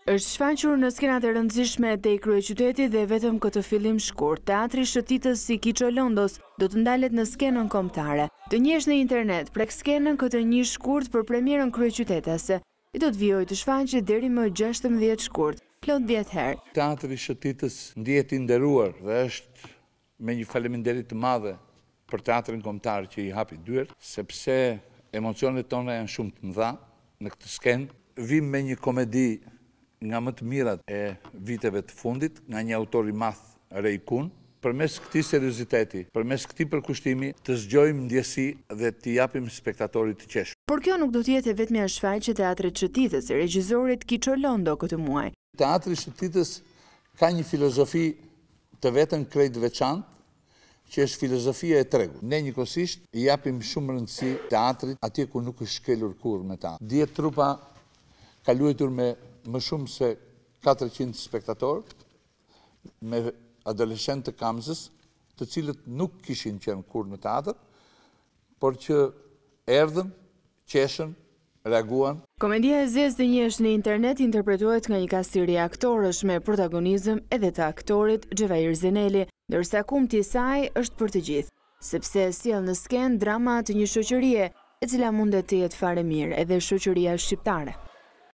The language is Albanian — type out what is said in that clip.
Është shfaqur në skenat e rëndësishme te kryeqyteti dhe vetëm këtë fillim shkurt, teatri shëtitës si Kiço Londos do të ndalet në skenën kombëtare. Të njesh në internet prek skenën këtë një shkurt për premierën kryeqytetase, i do të vijojë të shfaqet deri më 16 shkurt, plot 10 herë. Teatri shëtitës ndihet i nderuar dhe është me një faleminderit të madhe për teatrin kombëtar që i hapi dyert, sepse emocionet tona janë shumë të mëdha në këtë skenë. Vim me një komedi nga më të mirat e viteve të fundit, nga një autor i madh Rikthehem. Përmes këtij serioziteti, përmes këtij përkushtimi, të zgjojmë ndjesi dhe të japim spektatorit të qeshur. Por kjo nuk do të jetë vetëm shfaqje teatrit shëtitës e regjisorit Kiço Londo këtë muaj. Teatri shëtitës ka një filozofi të vetën krejt veçantë, që është filozofia e tregut. Ne njëkohësisht i japim shumë rëndësi teatrit atje ku nuk është shkelur kurrë me ta. 10 trupa ka luajtur me më shumë se 400 spektatorë, me adoleshentë të Kamzës, të cilët nuk kishin qenë kurrë në teatr, por që erdhën, qeshën, reaguan. Komedia e zezë të njësht në internet interpretohet nga një kastiri aktorësh me protagonizëm edhe të aktorit Xhevair Zeneli, ndërsa kumti i saj është për të gjithë, sepse sjell në skenë drama të një shoqërie, e cila mundet të jetë fare mirë edhe shoqëria shqiptare.